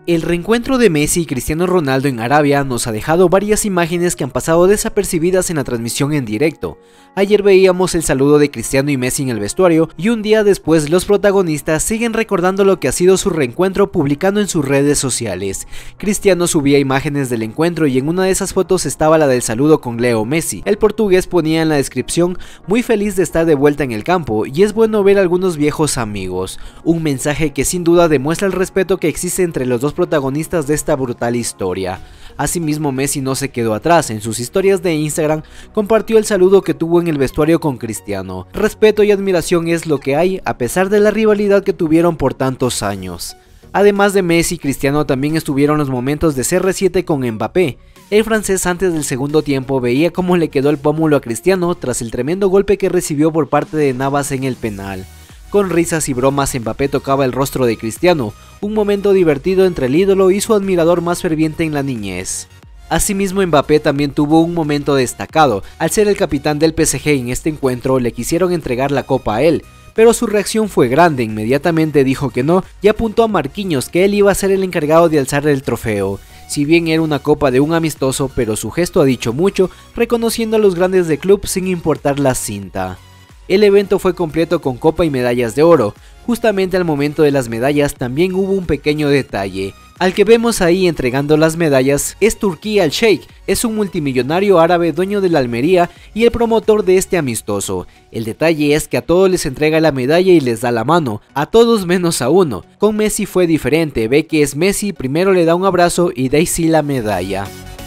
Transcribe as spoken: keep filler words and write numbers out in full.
El reencuentro de Messi y Cristiano Ronaldo en Arabia nos ha dejado varias imágenes que han pasado desapercibidas en la transmisión en directo. Ayer veíamos el saludo de Cristiano y Messi en el vestuario y un día después los protagonistas siguen recordando lo que ha sido su reencuentro publicando en sus redes sociales. Cristiano subía imágenes del encuentro y en una de esas fotos estaba la del saludo con Leo Messi. El portugués ponía en la descripción: muy feliz de estar de vuelta en el campo y es bueno ver a algunos viejos amigos. Un mensaje que sin duda demuestra el respeto que existe entre los dos protagonistas de esta brutal historia. Asimismo, Messi no se quedó atrás. En sus historias de Instagram compartió el saludo que tuvo en el vestuario con Cristiano. Respeto y admiración es lo que hay a pesar de la rivalidad que tuvieron por tantos años. Además de Messi, Cristiano también estuvieron los momentos de C R siete con Mbappé. El francés antes del segundo tiempo veía cómo le quedó el pómulo a Cristiano tras el tremendo golpe que recibió por parte de Navas en el penal. Con risas y bromas, Mbappé tocaba el rostro de Cristiano, un momento divertido entre el ídolo y su admirador más ferviente en la niñez. Asimismo, Mbappé también tuvo un momento destacado. Al ser el capitán del P S G en este encuentro, le quisieron entregar la copa a él, pero su reacción fue grande. Inmediatamente dijo que no y apuntó a Marquinhos que él iba a ser el encargado de alzar el trofeo. Si bien era una copa de un amistoso, pero su gesto ha dicho mucho, reconociendo a los grandes del club sin importar la cinta. El evento fue completo con copa y medallas de oro. Justamente al momento de las medallas también hubo un pequeño detalle. Al que vemos ahí entregando las medallas es Turki Al-Sheikh, es un multimillonario árabe dueño de la Almería y el promotor de este amistoso. El detalle es que a todos les entrega la medalla y les da la mano, a todos menos a uno. Con Messi fue diferente, ve que es Messi, primero le da un abrazo y de ahí sí la medalla.